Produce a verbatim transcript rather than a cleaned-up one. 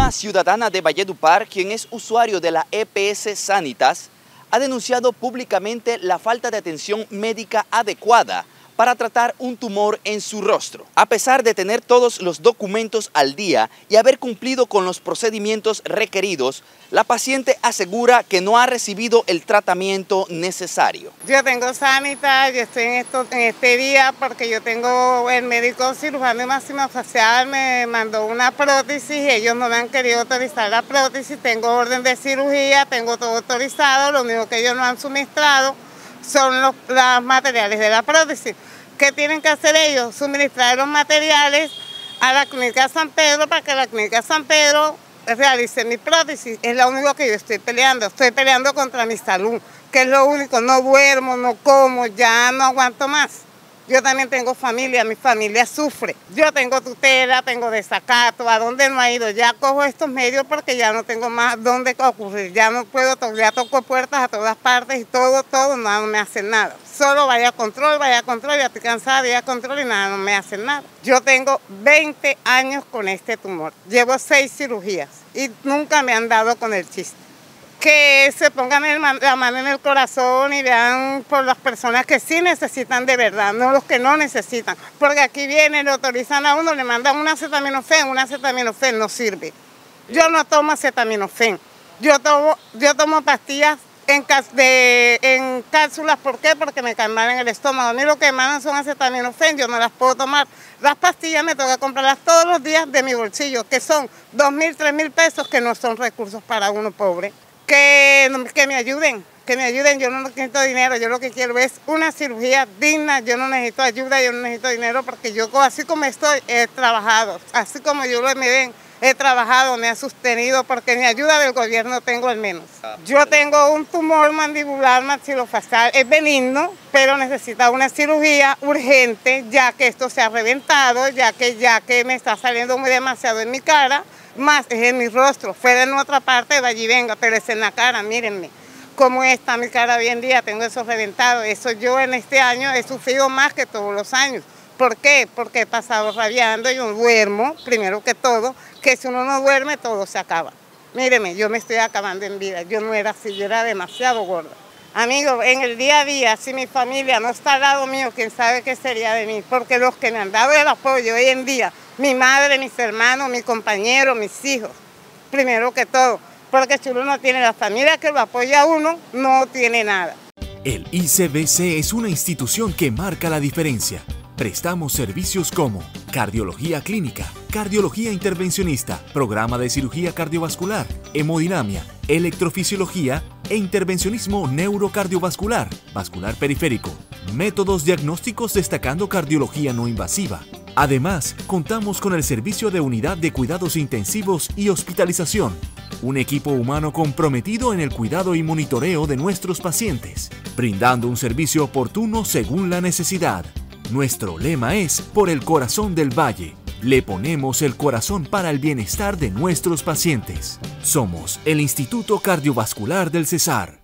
Una ciudadana de Valledupar, quien es usuario de la E P S Sanitas, ha denunciado públicamente la falta de atención médica adecuada para tratar un tumor en su rostro. A pesar de tener todos los documentos al día y haber cumplido con los procedimientos requeridos, la paciente asegura que no ha recibido el tratamiento necesario. Yo tengo Sanitas, yo estoy en, esto, en este día porque yo tengo el médico cirujano maxilofacial, me mandó una prótesis y ellos no me han querido autorizar la prótesis. Tengo orden de cirugía, tengo todo autorizado, lo único que ellos no han suministrado son los, los materiales de la prótesis. ¿Qué tienen que hacer ellos? Suministrar los materiales a la Clínica San Pedro para que la Clínica San Pedro realice mi prótesis. Es lo único que yo estoy peleando. Estoy peleando contra mi salud, que es lo único. No duermo, no como, ya no aguanto más. Yo también tengo familia, mi familia sufre. Yo tengo tutela, tengo desacato, a dónde no ha ido. Ya cojo estos medios porque ya no tengo más dónde ocurrir. Ya no puedo, ya toco puertas a todas partes y todo, todo, nada, no me hacen nada. Solo vaya a control, vaya a control, ya estoy cansada, vaya a control y nada, no me hacen nada. Yo tengo veinte años con este tumor. Llevo seis cirugías y nunca me han dado con el chiste. Que se pongan el, la mano en el corazón y vean por las personas que sí necesitan de verdad, no los que no necesitan. Porque aquí vienen, le autorizan a uno, le mandan un acetaminofén, un acetaminofén no sirve. Yo no tomo acetaminofén, yo tomo, yo tomo pastillas en, de, en cápsulas. ¿Por qué? Porque me calman en el estómago. A mí lo que me mandan son acetaminofén, yo no las puedo tomar. Las pastillas me toca comprarlas todos los días de mi bolsillo, que son dos mil, tres mil pesos, que no son recursos para uno pobre. Que, que me ayuden, que me ayuden, yo no necesito dinero, yo lo que quiero es una cirugía digna, yo no necesito ayuda, yo no necesito dinero porque yo así como estoy he trabajado, así como yo me ven, he trabajado, me ha sostenido porque ni ayuda del gobierno tengo al menos. Yo tengo un tumor mandibular maxilofacial, es benigno, pero necesita una cirugía urgente ya que esto se ha reventado, ya que, ya que me está saliendo muy demasiado en mi cara. Más es en mi rostro, fuera en otra parte de allí venga, pero es en la cara, mírenme cómo está mi cara hoy en día, tengo eso reventado. Eso yo en este año he sufrido más que todos los años. ¿Por qué? Porque he pasado rabiando, yo duermo, primero que todo, que si uno no duerme todo se acaba. Mírenme, yo me estoy acabando en vida, yo no era así, yo era demasiado gorda. Amigos, en el día a día, si mi familia no está al lado mío, quién sabe qué sería de mí, porque los que me han dado el apoyo hoy en día, mi madre, mis hermanos, mis compañeros, mis hijos, primero que todo, porque si uno no tiene la familia que lo apoya a uno, no tiene nada. El I C B C es una institución que marca la diferencia. Prestamos servicios como cardiología clínica, cardiología intervencionista, programa de cirugía cardiovascular, hemodinamia, electrofisiología e intervencionismo neurocardiovascular, vascular periférico, métodos diagnósticos destacando cardiología no invasiva. Además, contamos con el servicio de unidad de cuidados intensivos y hospitalización, un equipo humano comprometido en el cuidado y monitoreo de nuestros pacientes, brindando un servicio oportuno según la necesidad. Nuestro lema es por el corazón del valle. Le ponemos el corazón para el bienestar de nuestros pacientes. Somos el Instituto Cardiovascular del Cesar.